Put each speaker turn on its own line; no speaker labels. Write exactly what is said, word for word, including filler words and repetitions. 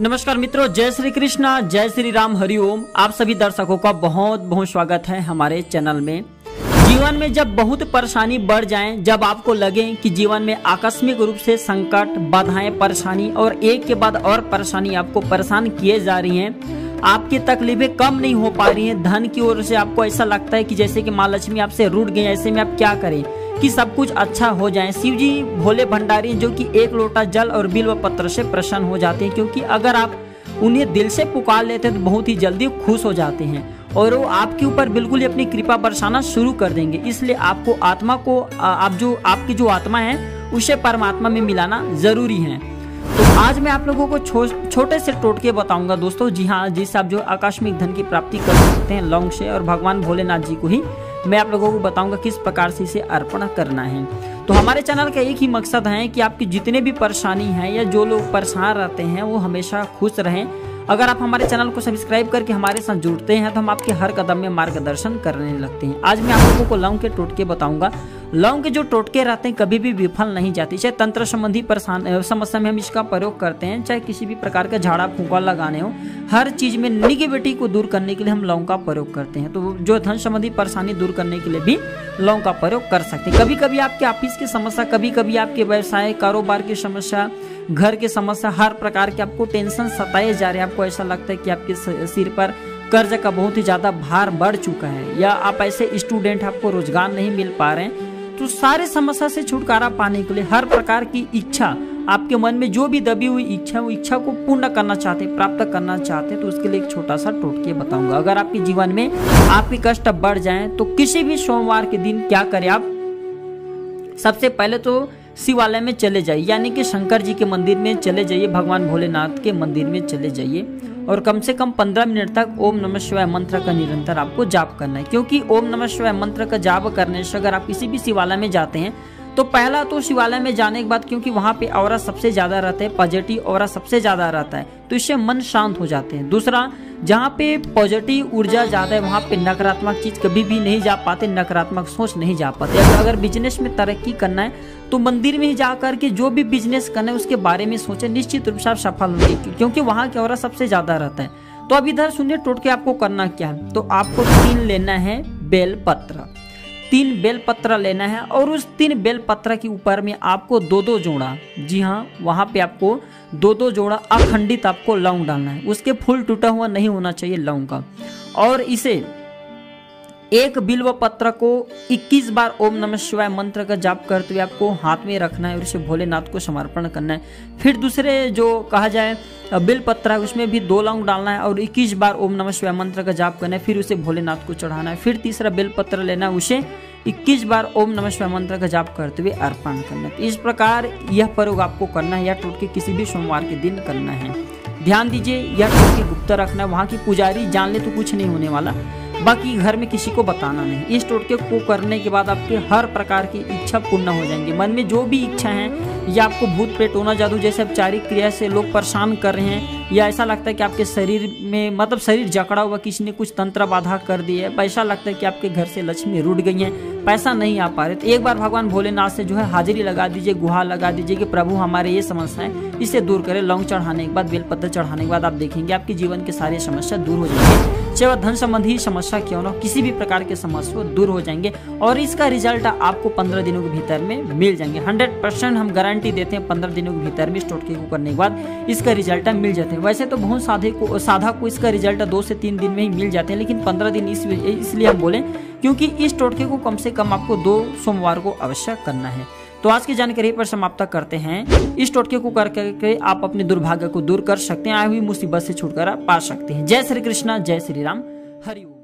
नमस्कार मित्रों, जय श्री कृष्णा, जय श्री राम, हरिओम। आप सभी दर्शकों का बहुत बहुत स्वागत है हमारे चैनल में। जीवन में जब बहुत परेशानी बढ़ जाए, जब आपको लगे कि जीवन में आकस्मिक रूप से संकट, बाधाएं, परेशानी और एक के बाद और परेशानी आपको परेशान किए जा रही हैं, आपकी तकलीफें कम नहीं हो पा रही हैं, धन की ओर से आपको ऐसा लगता है कि जैसे कि माँ लक्ष्मी आपसे रूठ गई, ऐसे में आप क्या करें कि सब कुछ अच्छा हो जाए। शिव जी भोले भंडारी जो कि एक लोटा जल और बिल्व पत्र से प्रसन्न हो जाते हैं, क्योंकि अगर आप उन्हें दिल से पुकार लेते हैं तो बहुत ही जल्दी खुश हो जाते हैं और वो आपके ऊपर बिल्कुल ही अपनी कृपा बरसाना शुरू कर देंगे। इसलिए आपको आत्मा को आप जो आपकी जो आत्मा है उसे परमात्मा में मिलाना जरूरी है। तो आज मैं आप लोगों को छो, छोटे से टोटके बताऊंगा दोस्तों। जी हाँ, जिससे आप जो आकस्मिक धन की प्राप्ति कर सकते हैं लौंग से, और भगवान भोलेनाथ जी को ही मैं आप लोगों को बताऊंगा किस प्रकार से इसे अर्पण करना है। तो हमारे चैनल का एक ही मकसद है कि आपकी जितने भी परेशानी है या जो लोग परेशान रहते हैं वो हमेशा खुश रहें। अगर आप हमारे चैनल को सब्सक्राइब करके हमारे साथ जुड़ते हैं तो हम आपके हर कदम में मार्गदर्शन करने लगते हैं। आज मैं आप लोगों को लौंग के टोटके बताऊंगा। लौंग के जो टोटके रहते हैं कभी भी विफल नहीं जाती। चाहे तंत्र संबंधी परेशान समस्या में हम इसका प्रयोग करते हैं, चाहे किसी भी प्रकार का झाड़ा फूंका लगाने हो, हर चीज में निगेटिविटी को दूर करने के लिए हम लौंग का प्रयोग करते हैं। तो जो धन संबंधी परेशानी दूर करने के लिए भी लौंग का प्रयोग कर सकते हैं। कभी कभी आपके ऑफिस की समस्या, कभी कभी आपके व्यवसाय कारोबार की समस्या, घर की समस्या, हर प्रकार के आपको टेंशन सताए जा रहे हैं। आपको ऐसा लगता है कि आपके सिर पर कर्ज का बहुत ही ज्यादा भार बढ़ चुका है, या आप ऐसे स्टूडेंट आपको रोजगार नहीं मिल पा रहे हैं। तो सारे समस्या से छुटकारा पाने के लिए, हर प्रकार की इच्छा आपके मन में जो भी दबी हुई इच्छा, वो इच्छा को पूर्ण करना चाहते, प्राप्त करना चाहते, तो उसके लिए एक छोटा सा टोटके बताऊंगा। अगर आपके जीवन में आपके कष्ट बढ़ जाएं तो किसी भी सोमवार के दिन क्या करें आप, सबसे पहले तो शिवालय में चले जाइए, यानी कि शंकर जी के मंदिर में चले जाइए, भगवान भोलेनाथ के मंदिर में चले जाइए और कम से कम पंद्रह मिनट तक ओम नमः शिवाय मंत्र का निरंतर आपको जाप करना है। क्योंकि ओम नमः शिवाय मंत्र का जाप करने से अगर आप किसी भी शिवालय में जाते हैं तो पहला तो शिवालय में जाने के बाद, क्योंकि वहां पे ऑरा सबसे ज्यादा रहता है, पॉजिटिव ऑरा सबसे ज्यादा रहता है, तो इससे मन शांत हो जाते हैं। दूसरा, जहाँ पे पॉजिटिव ऊर्जा ज्यादा है वहां पे नकारात्मक चीज कभी भी नहीं जा पाते, नकारात्मक सोच नहीं जा पाते। अगर बिजनेस में तरक्की करना है तो मंदिर में ही जाकर के जो भी बिजनेस करना है उसके बारे में सोचे, निश्चित रूप से आप सफल होंगे, क्योंकि वहां की ऑरा सबसे ज्यादा रहता है। तो अब इधर सुनिए टोटके आपको करना क्या है। तो आपको तीन लेना है बेल पत्र, तीन बेल पत्र लेना है और उस तीन बेल पत्र के ऊपर में आपको दो दो जोड़ा, जी हाँ वहां पे आपको दो दो जोड़ा अखंडित आपको लौंग डालना है। उसके फूल टूटा हुआ नहीं होना चाहिए लौंग का। और इसे एक बिल्व पत्र को इक्कीस बार ओम नमः शिवाय मंत्र का जाप करते हुए आपको हाथ में रखना है और इसे भोलेनाथ को समर्पण करना है। फिर दूसरे जो कहा जाए बिल पत्र है उसमें भी दो लौंग डालना है और इक्कीस बार ओम नमः शिवाय मंत्र का जाप करना है, फिर उसे भोलेनाथ को चढ़ाना है। फिर तीसरा बेल पत्र लेना है, उसे इक्कीस बार ओम नमः शिवाय मंत्र का जाप करते हुए अर्पण करना है। इस प्रकार यह प्रयोग आपको करना है, या टोटके किसी भी सोमवार के दिन करना है। ध्यान दीजिए, यह टोटके गुप्त रखना है, वहाँ की पुजारी जान ले तो कुछ नहीं होने वाला, बाकी घर में किसी को बताना नहीं। इस टोटके को करने के बाद आपके हर प्रकार की इच्छा पूर्ण हो जाएंगी। मन में जो भी इच्छा है, या आपको भूत प्रेत टोना जादू जैसे औपचारिक क्रिया से लोग परेशान कर रहे हैं, या ऐसा लगता है कि आपके शरीर में मतलब शरीर जकड़ा हुआ, किसी ने कुछ तंत्र बाधा कर दी है, ऐसा लगता है कि आपके घर से लक्ष्मी रूठ गई है, पैसा नहीं आ पा रहे, तो एक बार भगवान भोलेनाथ से जो है हाजिरी लगा दीजिए, गुहार लगा दीजिए कि प्रभु हमारे ये समस्या है, इसे दूर करें। लौंग चढ़ाने के बाद, बेलपत्र चढ़ाने के बाद आप देखेंगे आपके जीवन के सारी समस्या दूर हो जाएंगे। चाहे वह धन संबंधी समस्या क्यों ना, किसी भी प्रकार के समस्या दूर हो जाएंगे और इसका रिजल्ट आपको पंद्रह दिनों के भीतर में मिल जाएंगे। हंड्रेड परसेंट हम गारंटी देते हैं, पंद्रह दिनों के भीतर में इस टोटके को करने के बाद इसका रिजल्ट मिल जाते हैं। वैसे तो बहुत साधे को साधा को इसका रिजल्ट दो से तीन दिन में ही मिल जाते हैं, लेकिन पंद्रह दिन इस इसलिए हम बोले क्योंकि इस टोटके को कम से कम आपको दो सोमवार को अवश्य करना है। तो आज की जानकारी पर समाप्त करते हैं। इस टोटके को करके आप अपने दुर्भाग्य को दूर कर सकते हैं, आई हुई मुसीबत से छुटकारा पा सकते हैं। जय श्री कृष्णा, जय श्री राम, हरि ओम।